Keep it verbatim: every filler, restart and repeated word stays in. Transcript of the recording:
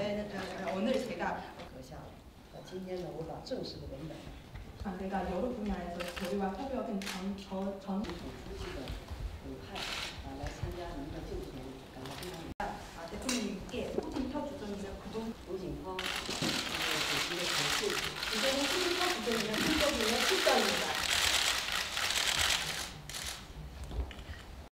네, 오늘 제가 今天呢，我把正式的文本 아, 내가 여러 분야에서 저희와 협업한 전, 전, 전 组出去的有派啊来参加您的就职